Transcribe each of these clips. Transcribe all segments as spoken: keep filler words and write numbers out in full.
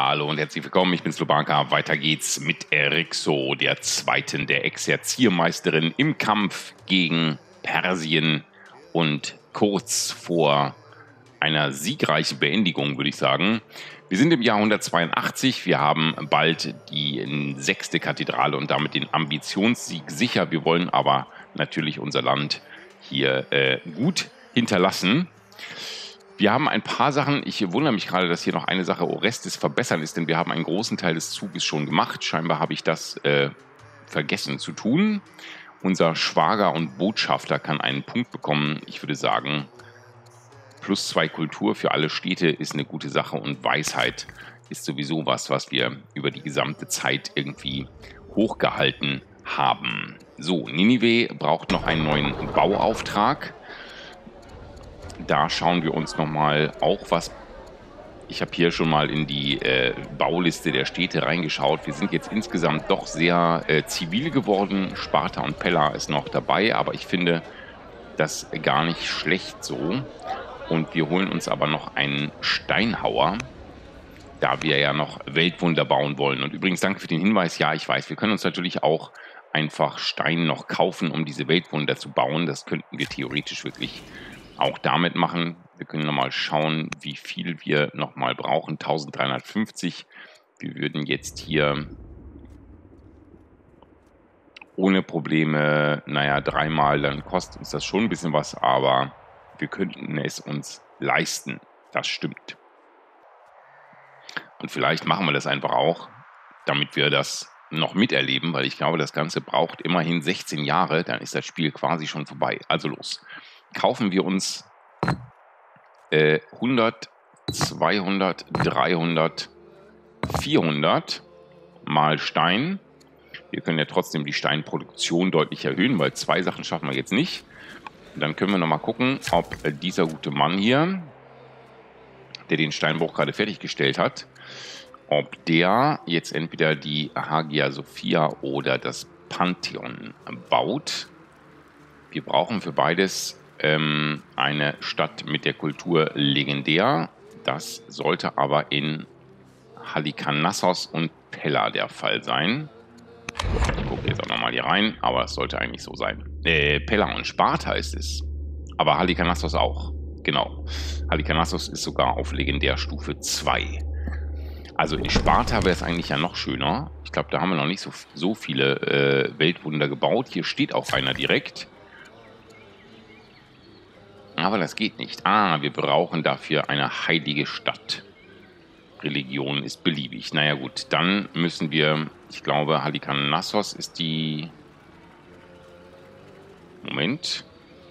Hallo und herzlich willkommen, ich bin Slobaka. Weiter geht's mit Erixo, der zweiten der Exerziermeisterin im Kampf gegen Persien und kurz vor einer siegreichen Beendigung, würde ich sagen. Wir sind im Jahr hundertzweiundachtzig, wir haben bald die sechste Kathedrale und damit den Ambitionssieg sicher. Wir wollen aber natürlich unser Land hier äh, gut hinterlassen. Wir haben ein paar Sachen, ich wundere mich gerade, dass hier noch eine Sache Orestes verbessern ist, denn wir haben einen großen Teil des Zuges schon gemacht. Scheinbar habe ich das äh, vergessen zu tun. Unser Schwager und Botschafter kann einen Punkt bekommen. Ich würde sagen, plus zwei Kultur für alle Städte ist eine gute Sache und Weisheit ist sowieso was, was wir über die gesamte Zeit irgendwie hochgehalten haben. So, Ninive braucht noch einen neuen Bauauftrag. Da schauen wir uns nochmal auch was. Ich habe hier schon mal in die äh, Bauliste der Städte reingeschaut. Wir sind jetzt insgesamt doch sehr äh, zivil geworden. Sparta und Pella ist noch dabei, aber ich finde das gar nicht schlecht so. Und wir holen uns aber noch einen Steinhauer, da wir ja noch Weltwunder bauen wollen. Und übrigens danke für den Hinweis. Ja, ich weiß, wir können uns natürlich auch einfach Stein noch kaufen, um diese Weltwunder zu bauen. Das könnten wir theoretisch wirklich auch damit machen. Wir können nochmal schauen, wie viel wir nochmal brauchen. eintausenddreihundertfünfzig. Wir würden jetzt hier ohne Probleme, naja, dreimal, dann kostet uns das schon ein bisschen was, aber wir könnten es uns leisten. Das stimmt. Und vielleicht machen wir das einfach auch, damit wir das noch miterleben, weil ich glaube, das Ganze braucht immerhin sechzehn Jahre, dann ist das Spiel quasi schon vorbei. Also los. Kaufen wir uns äh, hundert, zweihundert, dreihundert, vierhundert mal Stein. Wir können ja trotzdem die Steinproduktion deutlich erhöhen, weil zwei Sachen schaffen wir jetzt nicht. Und dann können wir nochmal gucken, ob äh, dieser gute Mann hier, der den Steinbruch gerade fertiggestellt hat, ob der jetzt entweder die Hagia Sophia oder das Pantheon baut. Wir brauchen für beides ähm, eine Stadt mit der Kultur legendär. Das sollte aber in Halikarnassos und Pella der Fall sein. Ich gucke jetzt auch nochmal hier rein, aber es sollte eigentlich so sein. Äh, Pella und Sparta ist es. Aber Halikarnassos auch. Genau. Halikarnassos ist sogar auf Legendärstufe zwei. Also in Sparta wäre es eigentlich ja noch schöner. Ich glaube, da haben wir noch nicht so, so viele äh, Weltwunder gebaut. Hier steht auch einer direkt. Aber das geht nicht. Ah, wir brauchen dafür eine heilige Stadt. Religion ist beliebig. Naja gut, dann müssen wir, ich glaube, Halikarnassos ist die... Moment.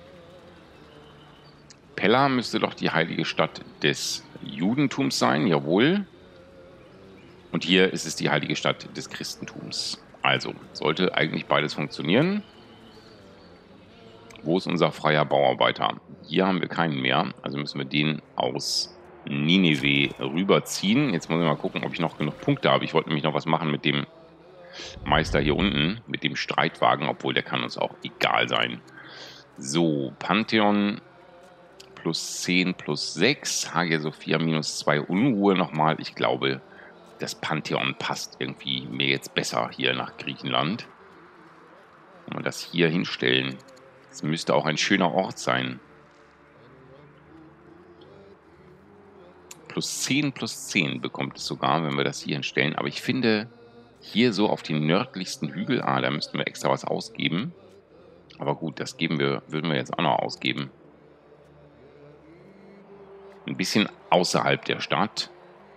Pella müsste doch die heilige Stadt des Judentums sein, jawohl. Und hier ist es die heilige Stadt des Christentums. Also, sollte eigentlich beides funktionieren. Wo ist unser freier Bauarbeiter? Hier haben wir keinen mehr, also müssen wir den aus Ninive rüberziehen. Jetzt muss ich mal gucken, ob ich noch genug Punkte habe. Ich wollte nämlich noch was machen mit dem Meister hier unten, mit dem Streitwagen, obwohl der kann uns auch egal sein. So, Pantheon plus zehn plus sechs, Hagia Sophia minus zwei Unruhe nochmal. Ich glaube, das Pantheon passt irgendwie mir jetzt besser hier nach Griechenland. Wenn wir das hier hinstellen, das müsste auch ein schöner Ort sein. Plus zehn plus zehn bekommt es sogar, wenn wir das hier hinstellen. Aber ich finde, hier so auf den nördlichsten Hügel, ah, da müssten wir extra was ausgeben. Aber gut, das geben wir, würden wir jetzt auch noch ausgeben. Ein bisschen außerhalb der Stadt.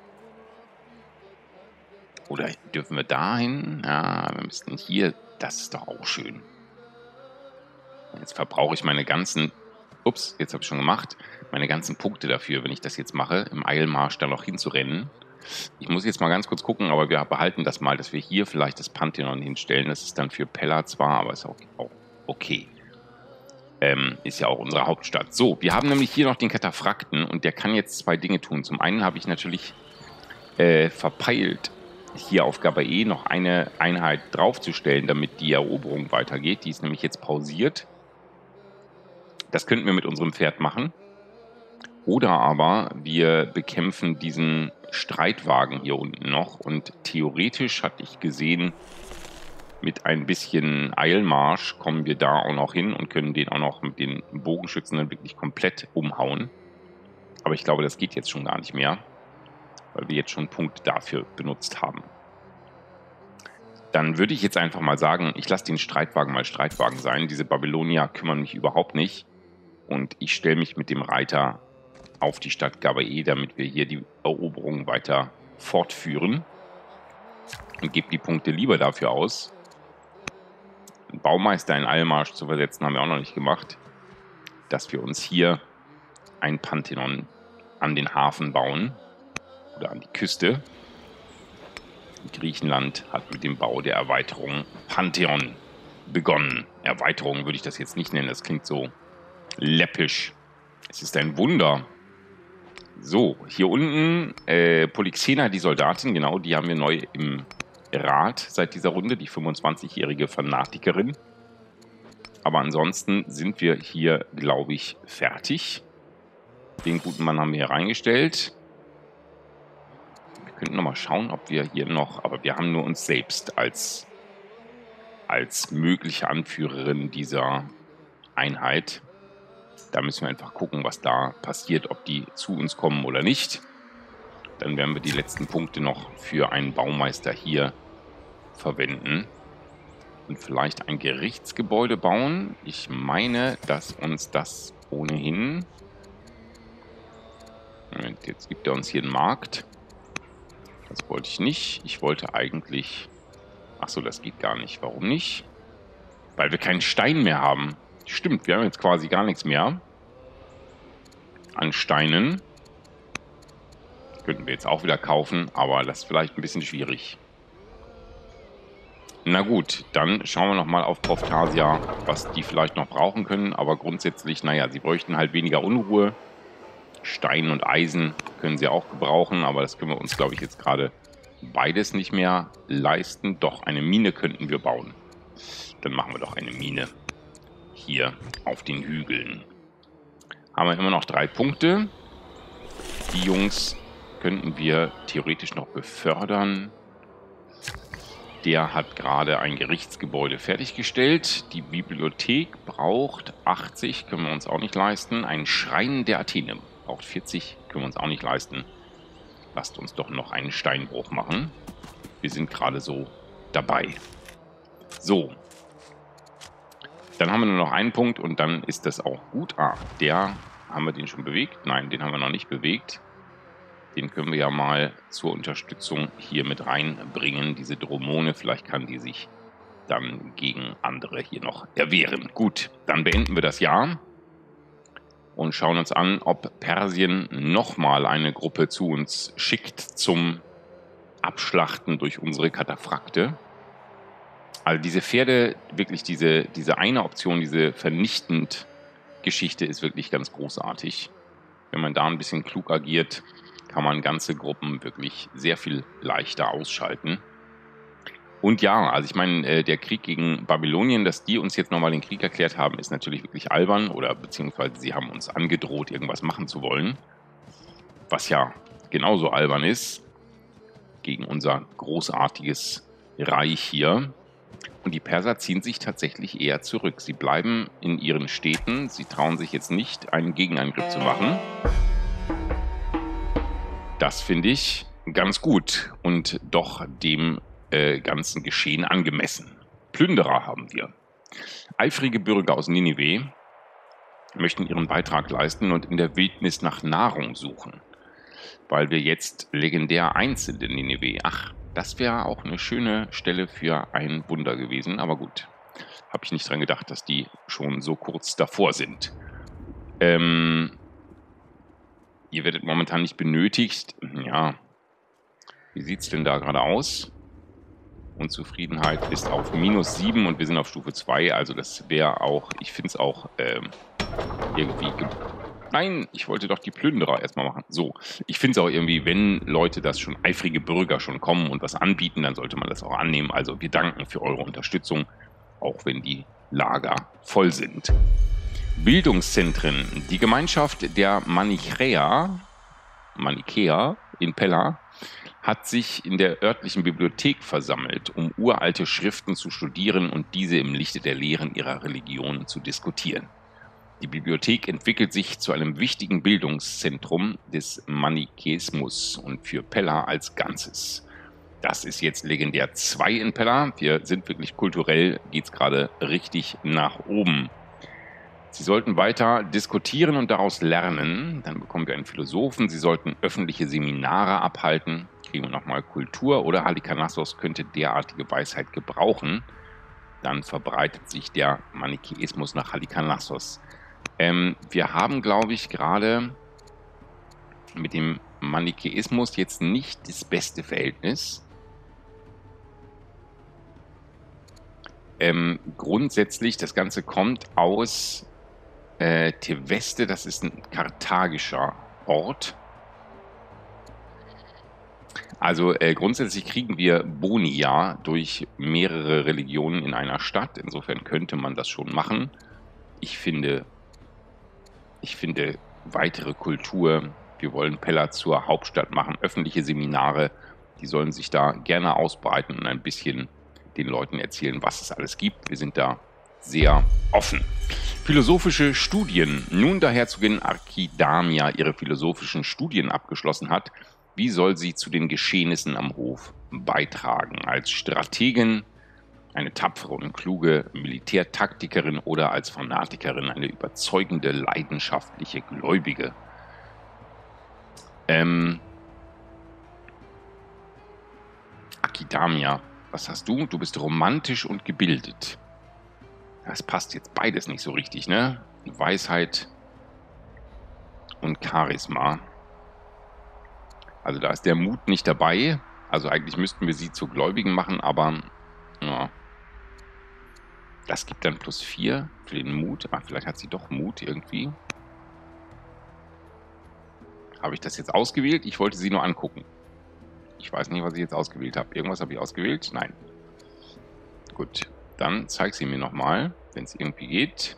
Oder dürfen wir dahin? Ja, wir müssten hier, das ist doch auch schön. Jetzt verbrauche ich meine ganzen, ups, jetzt habe ich schon gemacht, meine ganzen Punkte dafür, wenn ich das jetzt mache, im Eilmarsch da noch hinzurennen. Ich muss jetzt mal ganz kurz gucken, aber wir behalten das mal, dass wir hier vielleicht das Pantheon hinstellen. Das ist dann für Pella zwar, aber ist auch, auch okay. Ähm, ist ja auch unsere Hauptstadt. So, wir haben nämlich hier noch den Kataphrakten und der kann jetzt zwei Dinge tun. Zum einen habe ich natürlich äh, verpeilt, hier auf Gabae noch eine Einheit draufzustellen, damit die Eroberung weitergeht. Die ist nämlich jetzt pausiert. Das könnten wir mit unserem Pferd machen. Oder aber wir bekämpfen diesen Streitwagen hier unten noch. Und theoretisch hatte ich gesehen, mit ein bisschen Eilmarsch kommen wir da auch noch hin und können den auch noch mit den Bogenschützen dann wirklich komplett umhauen. Aber ich glaube, das geht jetzt schon gar nicht mehr, weil wir jetzt schon Punkte dafür benutzt haben. Dann würde ich jetzt einfach mal sagen, ich lasse den Streitwagen mal Streitwagen sein. Diese Babylonier kümmern mich überhaupt nicht. Und ich stelle mich mit dem Reiter auf die Stadt Gabae, damit wir hier die Eroberung weiter fortführen. Und gebe die Punkte lieber dafür aus. Einen Baumeister in Eilmarsch zu versetzen, haben wir auch noch nicht gemacht. Dass wir uns hier ein Pantheon an den Hafen bauen. Oder an die Küste. Griechenland hat mit dem Bau der Erweiterung Pantheon begonnen. Erweiterung würde ich das jetzt nicht nennen, das klingt so läppisch. Es ist ein Wunder. So, hier unten äh, Polyxena, die Soldatin, genau, die haben wir neu im Rat seit dieser Runde, die fünfundzwanzigjährige Fanatikerin. Aber ansonsten sind wir hier, glaube ich, fertig. Den guten Mann haben wir hier reingestellt. Wir könnten noch mal schauen, ob wir hier noch, aber wir haben nur uns selbst als, als mögliche Anführerin dieser Einheit. Da müssen wir einfach gucken, was da passiert, ob die zu uns kommen oder nicht. Dann werden wir die letzten Punkte noch für einen Baumeister hier verwenden. Und vielleicht ein Gerichtsgebäude bauen. Ich meine, dass uns das ohnehin... Moment, jetzt gibt er uns hier einen Markt. Das wollte ich nicht. Ich wollte eigentlich... Achso, das geht gar nicht. Warum nicht? Weil wir keinen Stein mehr haben. Stimmt, wir haben jetzt quasi gar nichts mehr an Steinen. Könnten wir jetzt auch wieder kaufen, aber das ist vielleicht ein bisschen schwierig. Na gut, dann schauen wir nochmal auf Proftasia, was die vielleicht noch brauchen können. Aber grundsätzlich, naja, sie bräuchten halt weniger Unruhe. Stein und Eisen können sie auch gebrauchen, aber das können wir uns, glaube ich, jetzt gerade beides nicht mehr leisten. Doch, eine Mine könnten wir bauen. Dann machen wir doch eine Mine hier auf den Hügeln. Haben wir immer noch drei Punkte. Die Jungs könnten wir theoretisch noch befördern. Der hat gerade ein Gerichtsgebäude fertiggestellt. Die Bibliothek braucht achtzig, können wir uns auch nicht leisten. Ein Schrein der Athene braucht vierzig, können wir uns auch nicht leisten. Lasst uns doch noch einen Steinbruch machen. Wir sind gerade so dabei. So. Dann haben wir nur noch einen Punkt und dann ist das auch gut. Ah, der, haben wir den schon bewegt? Nein, den haben wir noch nicht bewegt. Den können wir ja mal zur Unterstützung hier mit reinbringen. Diese Dromone, vielleicht kann die sich dann gegen andere hier noch erwehren. Gut, dann beenden wir das Jahr und schauen uns an, ob Persien nochmal eine Gruppe zu uns schickt zum Abschlachten durch unsere Kataphrakte. Also diese Pferde, wirklich diese, diese eine Option, diese vernichtend Geschichte ist wirklich ganz großartig. Wenn man da ein bisschen klug agiert, kann man ganze Gruppen wirklich sehr viel leichter ausschalten. Und ja, also ich meine, der Krieg gegen Babylonien, dass die uns jetzt nochmal den Krieg erklärt haben, ist natürlich wirklich albern. Oder beziehungsweise sie haben uns angedroht, irgendwas machen zu wollen. Was ja genauso albern ist gegen unser großartiges Reich hier. Und die Perser ziehen sich tatsächlich eher zurück. Sie bleiben in ihren Städten. Sie trauen sich jetzt nicht, einen Gegenangriff zu machen. Das finde ich ganz gut und doch dem äh, ganzen Geschehen angemessen. Plünderer haben wir. Eifrige Bürger aus Ninive möchten ihren Beitrag leisten und in der Wildnis nach Nahrung suchen. Weil wir jetzt legendär eins sind in Ninive. Ach, das wäre auch eine schöne Stelle für ein Wunder gewesen. Aber gut, habe ich nicht dran gedacht, dass die schon so kurz davor sind. Ähm... Ihr werdet momentan nicht benötigt. Ja, wie sieht es denn da gerade aus? Unzufriedenheit ist auf minus sieben und wir sind auf Stufe zwei. Also das wäre auch, ich finde es auch ähm, irgendwie... Nein, ich wollte doch die Plünderer erstmal machen. So, ich finde es auch irgendwie, wenn Leute das schon, eifrige Bürger schon kommen und was anbieten, dann sollte man das auch annehmen. Also wir danken für eure Unterstützung, auch wenn die Lager voll sind. Bildungszentren. Die Gemeinschaft der Manichäer, Manichäer in Pella hat sich in der örtlichen Bibliothek versammelt, um uralte Schriften zu studieren und diese im Lichte der Lehren ihrer Religion zu diskutieren. Die Bibliothek entwickelt sich zu einem wichtigen Bildungszentrum des Manichäismus und für Pella als Ganzes. Das ist jetzt legendär zwei in Pella. Wir sind wirklich kulturell, geht es gerade richtig nach oben. Sie sollten weiter diskutieren und daraus lernen. Dann bekommen wir einen Philosophen. Sie sollten öffentliche Seminare abhalten. Kriegen wir nochmal Kultur oder Halikarnassos könnte derartige Weisheit gebrauchen. Dann verbreitet sich der Manichäismus nach Halikarnassos. Ähm, wir haben, glaube ich, gerade mit dem Manichäismus jetzt nicht das beste Verhältnis. Ähm, grundsätzlich, das Ganze kommt aus äh, Teveste, das ist ein karthagischer Ort. Also äh, grundsätzlich kriegen wir Boni ja durch mehrere Religionen in einer Stadt. Insofern könnte man das schon machen. Ich finde, ich finde weitere Kultur, wir wollen Pella zur Hauptstadt machen, öffentliche Seminare, die sollen sich da gerne ausbreiten und ein bisschen den Leuten erzählen, was es alles gibt. Wir sind da sehr offen. Philosophische Studien. Nun da Herzogin Archidamia ihre philosophischen Studien abgeschlossen hat, wie soll sie zu den Geschehnissen am Hof beitragen? Als Strategin, eine tapfere und kluge Militärtaktikerin oder als Fanatikerin, eine überzeugende, leidenschaftliche Gläubige? Ähm, Archidamia, was hast du? Du bist romantisch und gebildet. Das passt jetzt beides nicht so richtig, ne? Weisheit und Charisma. Also da ist der Mut nicht dabei. Also eigentlich müssten wir sie zu Gläubigen machen, aber ja, das gibt dann plus vier für den Mut. Ah, vielleicht hat sie doch Mut irgendwie. Habe ich das jetzt ausgewählt? Ich wollte sie nur angucken. Ich weiß nicht, was ich jetzt ausgewählt habe. Irgendwas habe ich ausgewählt? Nein. Gut, dann zeig sie mir nochmal, wenn es irgendwie geht.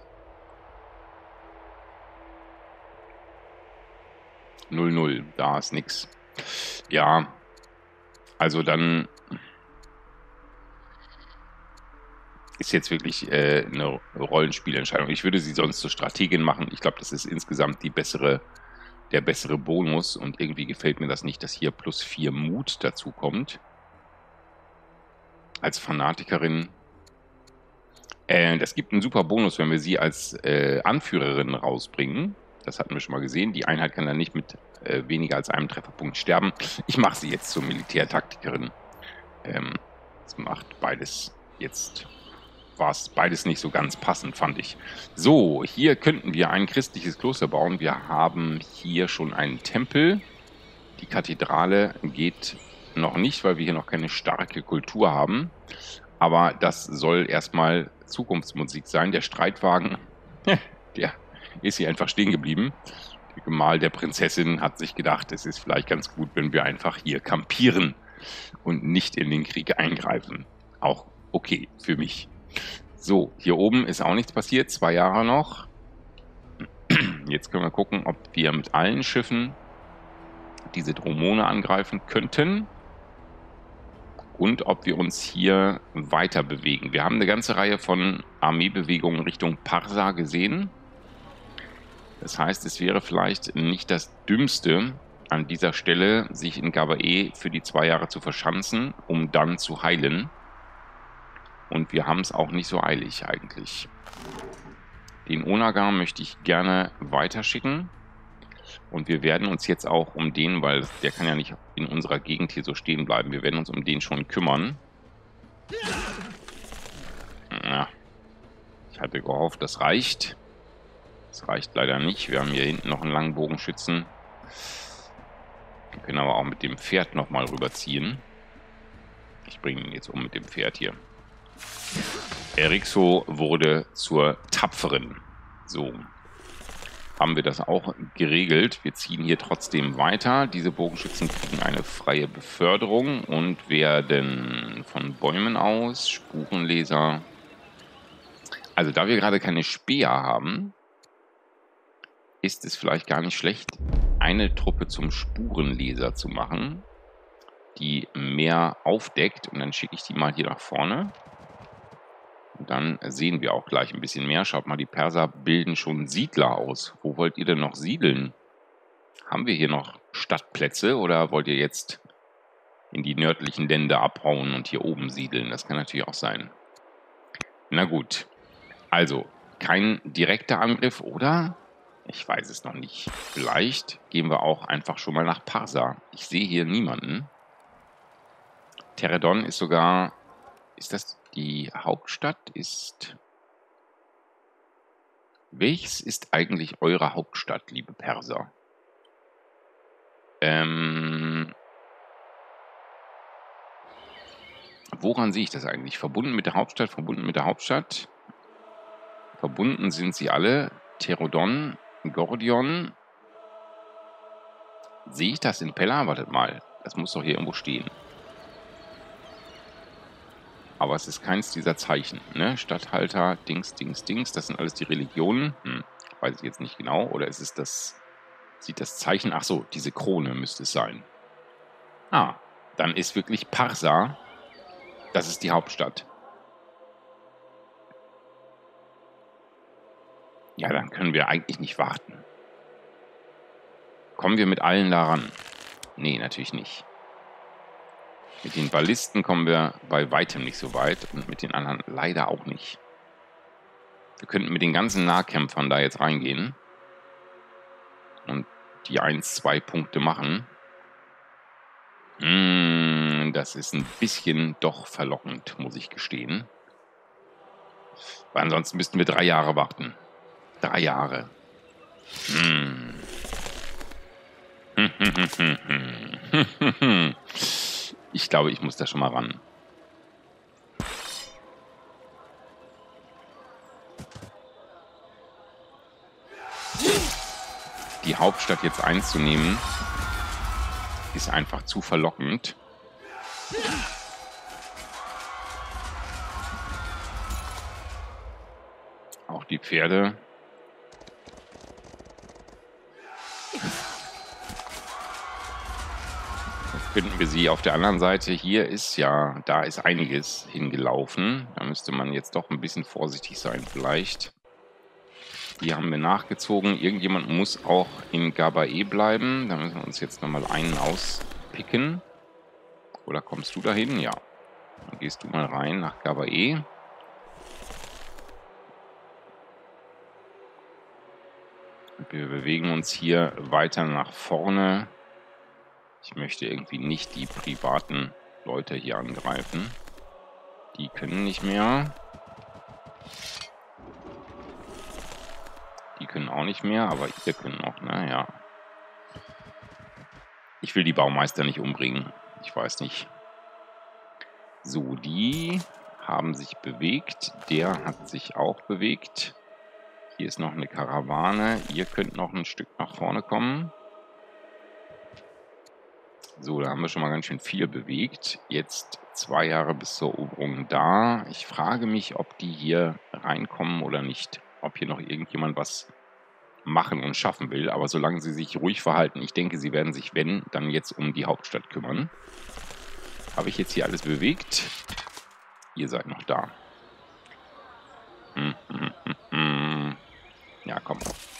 null null, da ist nichts. Ja, also dann ist jetzt wirklich äh, eine Rollenspielentscheidung. Ich würde sie sonst zur Strategin machen. Ich glaube, das ist insgesamt die bessere, der bessere Bonus. Und irgendwie gefällt mir das nicht, dass hier plus vier Mut dazu kommt. Als Fanatikerin. Äh, das gibt einen super Bonus, wenn wir sie als äh, Anführerin rausbringen. Das hatten wir schon mal gesehen. Die Einheit kann dann nicht mit äh, weniger als einem Trefferpunkt sterben. Ich mache sie jetzt zur Militärtaktikerin. Ähm, das macht beides jetzt. War es beides nicht so ganz passend, fand ich. So, hier könnten wir ein christliches Kloster bauen. Wir haben hier schon einen Tempel. Die Kathedrale geht noch nicht, weil wir hier noch keine starke Kultur haben. Aber das soll erstmal Zukunftsmusik sein. Der Streitwagen, der ist hier einfach stehen geblieben. Der Gemahl der Prinzessin hat sich gedacht, es ist vielleicht ganz gut, wenn wir einfach hier kampieren und nicht in den Krieg eingreifen. Auch okay für mich. So, hier oben ist auch nichts passiert, zwei Jahre noch. Jetzt können wir gucken, ob wir mit allen Schiffen diese Dromone angreifen könnten und ob wir uns hier weiter bewegen. Wir haben eine ganze Reihe von Armeebewegungen Richtung Parsa gesehen. Das heißt, es wäre vielleicht nicht das Dümmste, an dieser Stelle sich in Gabae für die zwei Jahre zu verschanzen, um dann zu heilen. Und wir haben es auch nicht so eilig eigentlich. Den Onagar möchte ich gerne weiterschicken. Und wir werden uns jetzt auch um den, weil der kann ja nicht in unserer Gegend hier so stehen bleiben, wir werden uns um den schon kümmern. Ja, ich hatte gehofft, das reicht. Das reicht leider nicht. Wir haben hier hinten noch einen langen Bogenschützen. Wir können aber auch mit dem Pferd nochmal rüberziehen. Ich bringe ihn jetzt um mit dem Pferd hier. Erixo wurde zur Tapferen. So. Haben wir das auch geregelt. Wir ziehen hier trotzdem weiter. Diese Bogenschützen kriegen eine freie Beförderung und werden von Bäumen aus, Spurenleser. Also da wir gerade keine Speer haben, ist es vielleicht gar nicht schlecht, eine Truppe zum Spurenleser zu machen, die mehr aufdeckt. Und dann schicke ich die mal hier nach vorne. Und dann sehen wir auch gleich ein bisschen mehr. Schaut mal, die Perser bilden schon Siedler aus. Wo wollt ihr denn noch siedeln? Haben wir hier noch Stadtplätze oder wollt ihr jetzt in die nördlichen Länder abhauen und hier oben siedeln? Das kann natürlich auch sein. Na gut. Also, kein direkter Angriff, oder? Ich weiß es noch nicht. Vielleicht gehen wir auch einfach schon mal nach Parsa. Ich sehe hier niemanden. Teredon ist sogar... Ist das die Hauptstadt? Ist... Welches ist eigentlich eure Hauptstadt, liebe Perser? Ähm... Woran sehe ich das eigentlich? Verbunden mit der Hauptstadt, verbunden mit der Hauptstadt. Verbunden sind sie alle. Teredon, Gordion. Sehe ich das in Pella? Wartet mal. Das muss doch hier irgendwo stehen. Aber es ist keins dieser Zeichen. Ne? Statthalter, Dings, Dings, Dings. Das sind alles die Religionen. Hm, weiß ich jetzt nicht genau. Oder ist es das... Sieht das Zeichen... Ach so, diese Krone müsste es sein. Ah, dann ist wirklich Parsa... Das ist die Hauptstadt. Ja, dann können wir eigentlich nicht warten. Kommen wir mit allen daran? Nee, natürlich nicht. Mit den Ballisten kommen wir bei weitem nicht so weit und mit den anderen leider auch nicht. Wir könnten mit den ganzen Nahkämpfern da jetzt reingehen und die eins, zwei Punkte machen. Mmh, das ist ein bisschen doch verlockend, muss ich gestehen. Weil ansonsten müssten wir drei Jahre warten. Drei Jahre. Mmh. Ich glaube, ich muss da schon mal ran. Die Hauptstadt jetzt einzunehmen, ist einfach zu verlockend. Auch die Pferde. Jetzt finden wir sie auf der anderen Seite. Hier ist ja, da ist einiges hingelaufen. Da müsste man jetzt doch ein bisschen vorsichtig sein vielleicht. Die haben wir nachgezogen. Irgendjemand muss auch in Gabae bleiben. Da müssen wir uns jetzt nochmal einen auspicken. Oder kommst du dahin? Ja. Dann gehst du mal rein nach Gabae. Wir bewegen uns hier weiter nach vorne. Ich möchte irgendwie nicht die privaten Leute hier angreifen. Die können nicht mehr. Die können auch nicht mehr, aber ihr könnt noch, naja. Ich will die Baumeister nicht umbringen. Ich weiß nicht. So, die haben sich bewegt. Der hat sich auch bewegt. Hier ist noch eine Karawane. Ihr könnt noch ein Stück nach vorne kommen. So, da haben wir schon mal ganz schön viel bewegt. Jetzt zwei Jahre bis zur Eroberung da. Ich frage mich, ob die hier reinkommen oder nicht. Ob hier noch irgendjemand was machen und schaffen will. Aber solange sie sich ruhig verhalten, ich denke, sie werden sich, wenn, dann jetzt um die Hauptstadt kümmern. Habe ich jetzt hier alles bewegt? Ihr seid noch da. Hm, hm, hm, hm. Ja, komm.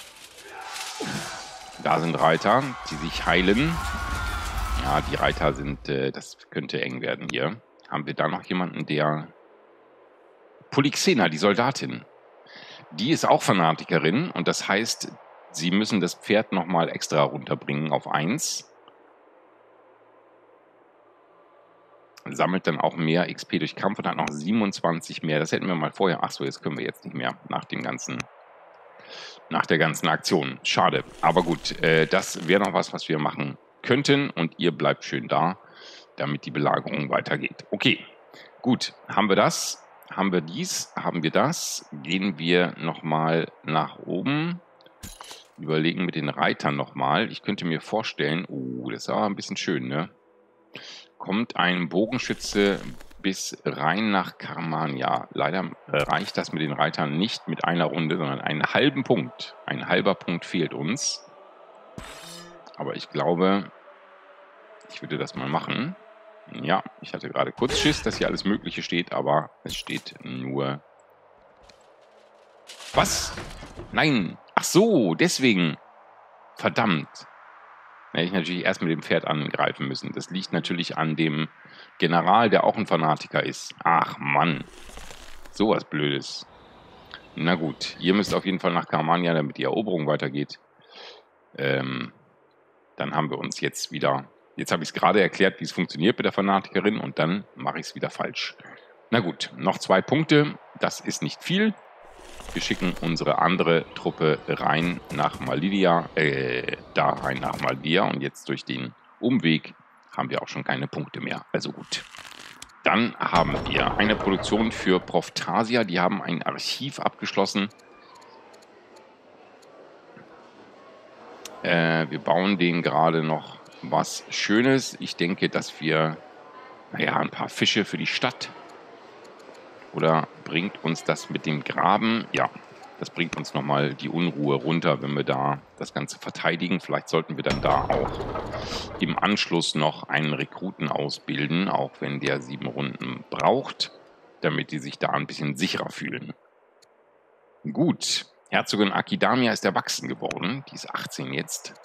Da sind Reiter, die sich heilen. Ja, die Reiter sind, äh, das könnte eng werden hier. Haben wir da noch jemanden, der... Polyxena, die Soldatin. Die ist auch Fanatikerin und das heißt, sie müssen das Pferd nochmal extra runterbringen auf eins. Sammelt dann auch mehr X P durch Kampf und hat noch siebenundzwanzig mehr. Das hätten wir mal vorher... Achso, jetzt können wir jetzt nicht mehr nach dem ganzen... Nach der ganzen Aktion. Schade. Aber gut, äh, das wäre noch was, was wir machen könnten. Und ihr bleibt schön da, damit die Belagerung weitergeht. Okay, gut. Haben wir das? Haben wir dies? Haben wir das? Gehen wir nochmal nach oben. Überlegen mit den Reitern nochmal. Ich könnte mir vorstellen... Oh, das ist aber ein bisschen schön, ne? Kommt ein Bogenschütze bis rein nach Karmania. Leider äh, reicht das mit den Reitern nicht mit einer Runde, sondern einen halben Punkt. Ein halber Punkt fehlt uns. Aber ich glaube, ich würde das mal machen. Ja, ich hatte gerade kurz Schiss, dass hier alles Mögliche steht, aber es steht nur... Was? Nein. Ach so, deswegen. Verdammt. Da hätte ich natürlich erst mit dem Pferd angreifen müssen. Das liegt natürlich an dem General, der auch ein Fanatiker ist. Ach Mann. Sowas Blödes. Na gut, ihr müsst auf jeden Fall nach Karmania, damit die Eroberung weitergeht. Ähm, dann haben wir uns jetzt wieder... Jetzt habe ich es gerade erklärt, wie es funktioniert mit der Fanatikerin und dann mache ich es wieder falsch. Na gut, noch zwei Punkte. Das ist nicht viel. Wir schicken unsere andere Truppe rein nach Malidia, äh, da rein nach Malidia und jetzt durch den Umweg haben wir auch schon keine Punkte mehr. Also gut. Dann haben wir eine Produktion für Proftasia, die haben ein Archiv abgeschlossen. Äh, wir bauen denen gerade noch was Schönes. Ich denke, dass wir, naja, ein paar Fische für die Stadt. Oder bringt uns das mit dem Graben? Ja, das bringt uns nochmal die Unruhe runter, wenn wir da das Ganze verteidigen. Vielleicht sollten wir dann da auch im Anschluss noch einen Rekruten ausbilden, auch wenn der sieben Runden braucht, damit die sich da ein bisschen sicherer fühlen. Gut, Herzogin Akidamia ist erwachsen geworden. Die ist achtzehn jetzt.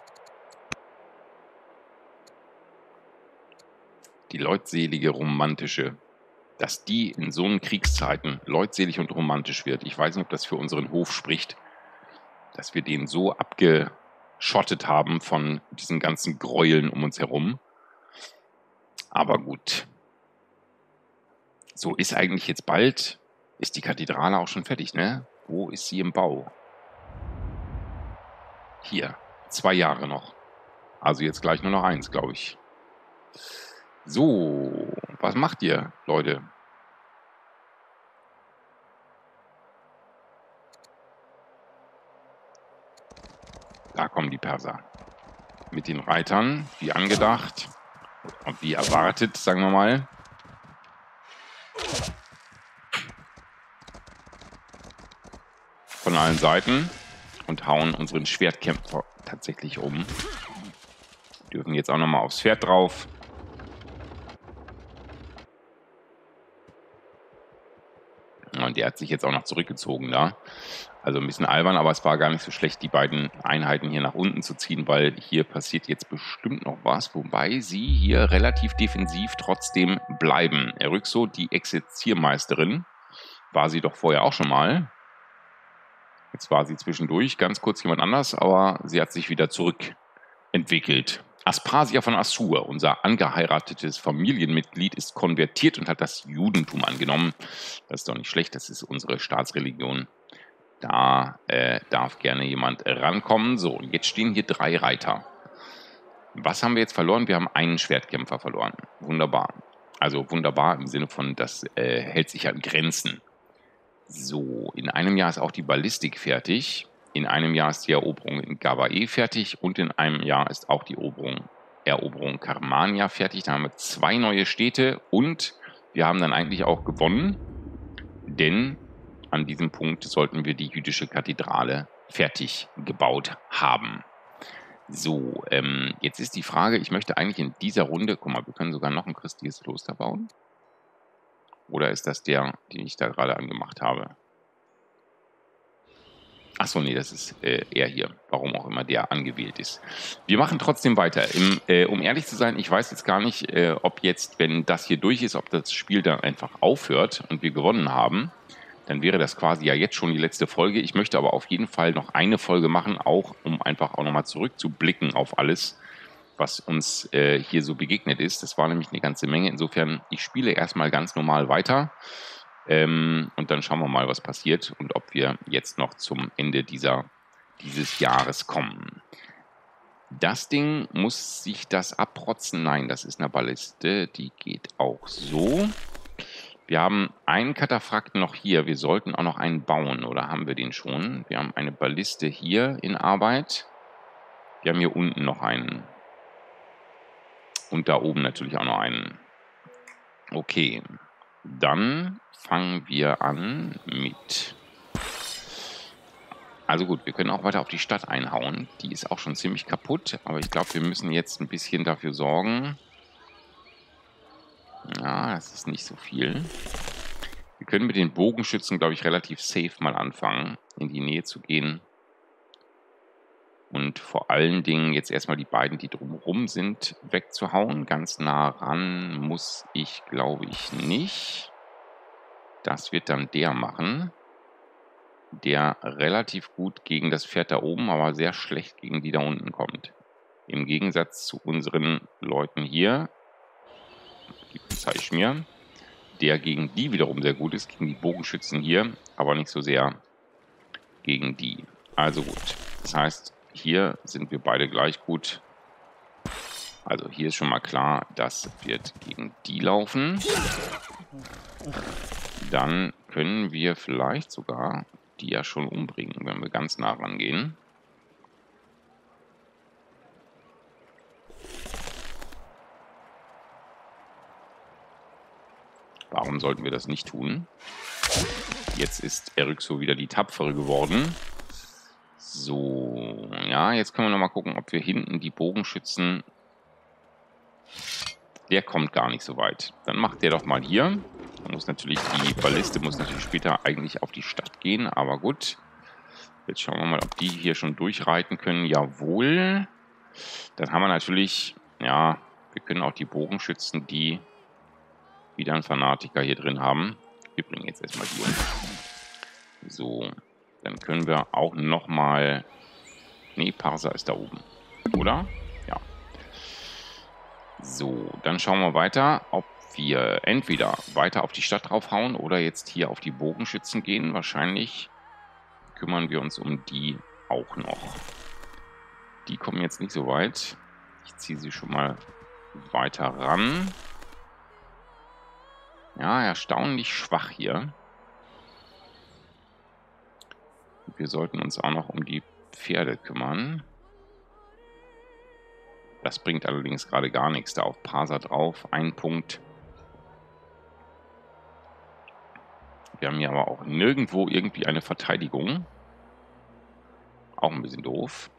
Die leutselige, romantische... Dass die in so einen Kriegszeiten leutselig und romantisch wird. Ich weiß nicht, ob das für unseren Hof spricht, dass wir den so abgeschottet haben von diesen ganzen Gräueln um uns herum. Aber gut. So ist eigentlich jetzt bald, ist die Kathedrale auch schon fertig, ne? Wo ist sie im Bau? Hier, zwei Jahre noch. Also jetzt gleich nur noch eins, glaube ich. So, was macht ihr, Leute? Da kommen die Perser. Mit den Reitern, wie angedacht und wie erwartet, sagen wir mal. Von allen Seiten und hauen unseren Schwertkämpfer tatsächlich um. Dürfen jetzt auch nochmal aufs Pferd drauf. Und der hat sich jetzt auch noch zurückgezogen da. Also ein bisschen albern, aber es war gar nicht so schlecht, die beiden Einheiten hier nach unten zu ziehen, weil hier passiert jetzt bestimmt noch was, wobei sie hier relativ defensiv trotzdem bleiben. Eryxo, die Exerziermeisterin, war sie doch vorher auch schon mal. Jetzt war sie zwischendurch ganz kurz jemand anders, aber sie hat sich wieder zurückentwickelt. Aspasia von Assur, unser angeheiratetes Familienmitglied, ist konvertiert und hat das Judentum angenommen. Das ist doch nicht schlecht, das ist unsere Staatsreligion. Da äh, darf gerne jemand rankommen. So, und jetzt stehen hier drei Reiter. Was haben wir jetzt verloren? Wir haben einen Schwertkämpfer verloren. Wunderbar. Also wunderbar im Sinne von, das äh, hält sich an Grenzen. So, in einem Jahr ist auch die Ballistik fertig. In einem Jahr ist die Eroberung in Gabae fertig. Und in einem Jahr ist auch die Eroberung, Eroberung Karmania fertig. Da haben wir zwei neue Städte. Und wir haben dann eigentlich auch gewonnen. Denn an diesem Punkt sollten wir die jüdische Kathedrale fertig gebaut haben. So, ähm, jetzt ist die Frage, ich möchte eigentlich in dieser Runde, guck mal, wir können sogar noch ein christliches Kloster bauen. Oder ist das der, den ich da gerade angemacht habe? Achso, nee, das ist äh, er hier, warum auch immer der angewählt ist. Wir machen trotzdem weiter. Im, äh, um ehrlich zu sein, ich weiß jetzt gar nicht, äh, ob jetzt, wenn das hier durch ist, ob das Spiel dann einfach aufhört und wir gewonnen haben. Dann wäre das quasi ja jetzt schon die letzte Folge. Ich möchte aber auf jeden Fall noch eine Folge machen, auch um einfach auch nochmal zurückzublicken auf alles, was uns äh, hier so begegnet ist. Das war nämlich eine ganze Menge. Insofern, ich spiele erstmal ganz normal weiter ähm, und dann schauen wir mal, was passiert und ob wir jetzt noch zum Ende dieser, dieses Jahres kommen. Das Ding, muss sich das abrotzen? Nein, das ist eine Balliste, die geht auch so. Wir haben einen Kataphrakt noch hier. Wir sollten auch noch einen bauen, oder haben wir den schon? Wir haben eine Balliste hier in Arbeit. Wir haben hier unten noch einen. Und da oben natürlich auch noch einen. Okay. Dann fangen wir an mit... Also gut, wir können auch weiter auf die Stadt einhauen. Die ist auch schon ziemlich kaputt, aber ich glaube, wir müssen jetzt ein bisschen dafür sorgen. Ja, das ist nicht so viel. Wir können mit den Bogenschützen, glaube ich, relativ safe mal anfangen, in die Nähe zu gehen. Und vor allen Dingen jetzt erstmal die beiden, die drumherum sind, wegzuhauen. Ganz nah ran muss ich, glaube ich, nicht. Das wird dann der machen, der relativ gut gegen das Pferd da oben, aber sehr schlecht gegen die da unten kommt. Im Gegensatz zu unseren Leuten hier, die zeige ich mir, der gegen die wiederum sehr gut ist, gegen die Bogenschützen hier, aber nicht so sehr gegen die. Also gut, das heißt, hier sind wir beide gleich gut. Also hier ist schon mal klar, das wird gegen die laufen. Dann können wir vielleicht sogar die ja schon umbringen, wenn wir ganz nah rangehen. Warum sollten wir das nicht tun? Jetzt ist Eryxo wieder die Tapfere geworden. So, ja, jetzt können wir noch mal gucken, ob wir hinten die Bogenschützen... Der kommt gar nicht so weit. Dann macht der doch mal hier. Man muss natürlich, die Balliste muss natürlich später eigentlich auf die Stadt gehen, aber gut. Jetzt schauen wir mal, ob die hier schon durchreiten können. Jawohl. Dann haben wir natürlich, ja, wir können auch die Bogenschützen, die wieder einen Fanatiker hier drin haben. Wir bringen jetzt erstmal die um. So, dann können wir auch nochmal... Nee, Parsa ist da oben, oder? Ja. So, dann schauen wir weiter, ob wir entweder weiter auf die Stadt draufhauen oder jetzt hier auf die Bogenschützen gehen. Wahrscheinlich kümmern wir uns um die auch noch. Die kommen jetzt nicht so weit. Ich ziehe sie schon mal weiter ran. Ja, erstaunlich schwach hier. Wir sollten uns auch noch um die Pferde kümmern. Das bringt allerdings gerade gar nichts. Da auf Parsa drauf. Ein Punkt. Wir haben hier aber auch nirgendwo irgendwie eine Verteidigung. Auch ein bisschen doof.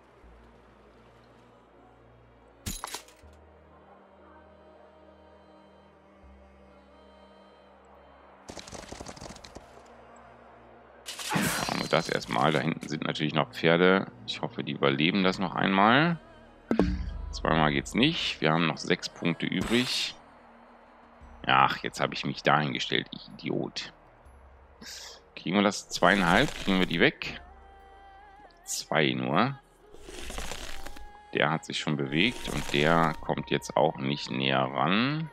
Machen wir das erstmal. Da hinten sind natürlich noch Pferde. Ich hoffe, die überleben das noch einmal. Zweimal geht's nicht. Wir haben noch sechs Punkte übrig. Ach, jetzt habe ich mich dahingestellt, ich Idiot. Kriegen wir das zweieinhalb? Kriegen wir die weg? Zwei nur. Der hat sich schon bewegt und der kommt jetzt auch nicht näher ran.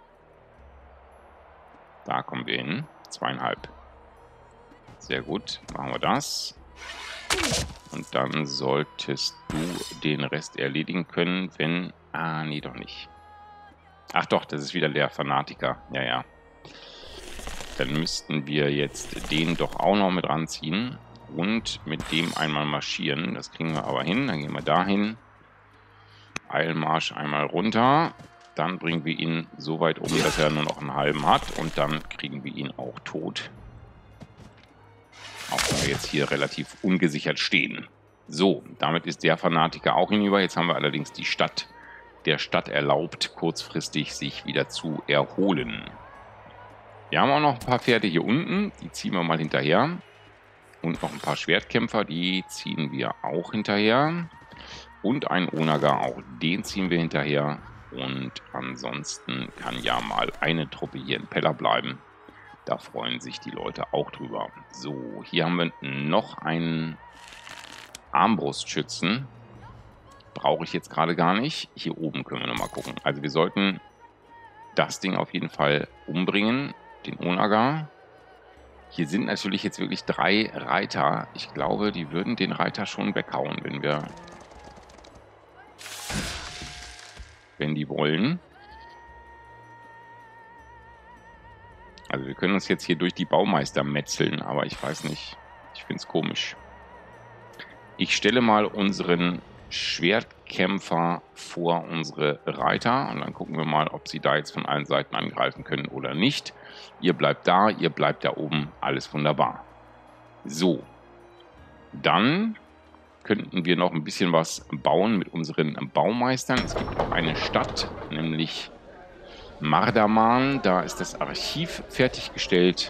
Da kommen wir hin. Zweieinhalb. Sehr gut. Machen wir das. Und dann solltest du den Rest erledigen können, wenn... Ah, nee, doch nicht. Ach doch, das ist wieder der Fanatiker. Ja, ja. Dann müssten wir jetzt den doch auch noch mit ranziehen und mit dem einmal marschieren. Das kriegen wir aber hin. Dann gehen wir dahin. Eilmarsch einmal runter. Dann bringen wir ihn so weit um, dass er nur noch einen halben hat. Und dann kriegen wir ihn auch tot. Auch wenn wir jetzt hier relativ ungesichert stehen. So, damit ist der Fanatiker auch hinüber. Jetzt haben wir allerdings die Stadt, der Stadt erlaubt, kurzfristig sich wieder zu erholen. Wir haben auch noch ein paar Pferde hier unten. Die ziehen wir mal hinterher. Und noch ein paar Schwertkämpfer, die ziehen wir auch hinterher. Und einen Onaga, auch den ziehen wir hinterher. Und ansonsten kann ja mal eine Truppe hier in Pella bleiben. Da freuen sich die Leute auch drüber. So, hier haben wir noch einen Armbrustschützen. Brauche ich jetzt gerade gar nicht. Hier oben können wir nochmal gucken. Also wir sollten das Ding auf jeden Fall umbringen. Den Onaga. Hier sind natürlich jetzt wirklich drei Reiter. Ich glaube, die würden den Reiter schon weghauen, wenn wir... Wenn die wollen. Also wir können uns jetzt hier durch die Baumeister metzeln, aber ich weiß nicht. Ich finde es komisch. Ich stelle mal unseren Schwert... Kämpfer vor unsere Reiter. Und dann gucken wir mal, ob sie da jetzt von allen Seiten angreifen können oder nicht. Ihr bleibt da, ihr bleibt da oben. Alles wunderbar. So. Dann könnten wir noch ein bisschen was bauen mit unseren Baumeistern. Es gibt auch eine Stadt, nämlich Mardaman. Da ist das Archiv fertiggestellt.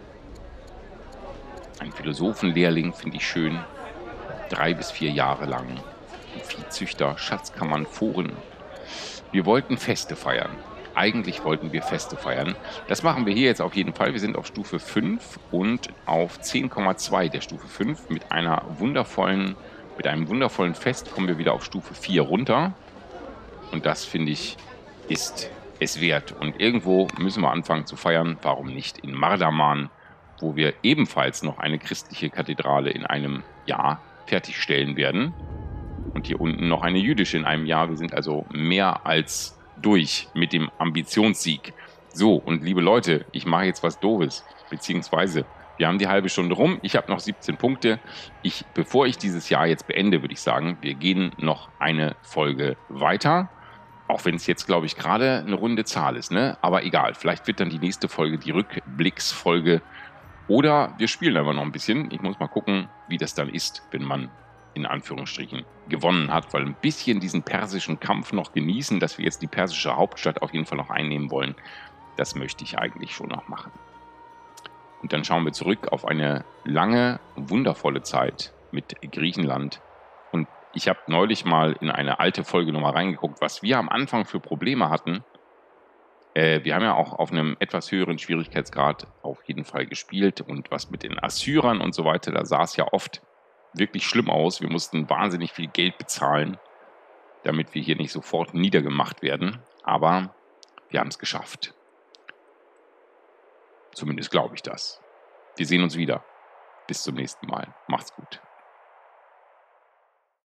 Ein Philosophenlehrling, finde ich schön. Drei bis vier Jahre lang. Viehzüchter, Schatzkammern, Foren. Wir wollten Feste feiern. Eigentlich wollten wir Feste feiern. Das machen wir hier jetzt auf jeden Fall. Wir sind auf Stufe fünf und auf zehn Komma zwei der Stufe fünf. Mit einer wundervollen, mit einem wundervollen Fest kommen wir wieder auf Stufe vier runter. Und das, finde ich, ist es wert. Und irgendwo müssen wir anfangen zu feiern. Warum nicht in Mardaman, wo wir ebenfalls noch eine christliche Kathedrale in einem Jahr fertigstellen werden. Und hier unten noch eine jüdische in einem Jahr. Wir sind also mehr als durch mit dem Ambitionssieg. So, und liebe Leute, ich mache jetzt was Doofes. Beziehungsweise, wir haben die halbe Stunde rum. Ich habe noch siebzehn Punkte. Ich, bevor ich dieses Jahr jetzt beende, würde ich sagen, wir gehen noch eine Folge weiter. Auch wenn es jetzt, glaube ich, gerade eine runde Zahl ist, ne? Aber egal, vielleicht wird dann die nächste Folge die Rückblicksfolge. Oder wir spielen einfach noch ein bisschen. Ich muss mal gucken, wie das dann ist, wenn man in Anführungsstrichen gewonnen hat, weil ein bisschen diesen persischen Kampf noch genießen, dass wir jetzt die persische Hauptstadt auf jeden Fall noch einnehmen wollen, das möchte ich eigentlich schon noch machen. Und dann schauen wir zurück auf eine lange, wundervolle Zeit mit Griechenland. Und ich habe neulich mal in eine alte Folge nochmal reingeguckt, was wir am Anfang für Probleme hatten. Äh, wir haben ja auch auf einem etwas höheren Schwierigkeitsgrad auf jeden Fall gespielt und was mit den Assyrern und so weiter, da sah es ja oft wirklich schlimm aus. Wir mussten wahnsinnig viel Geld bezahlen, damit wir hier nicht sofort niedergemacht werden. Aber wir haben es geschafft. Zumindest glaube ich das. Wir sehen uns wieder. Bis zum nächsten Mal. Macht's gut.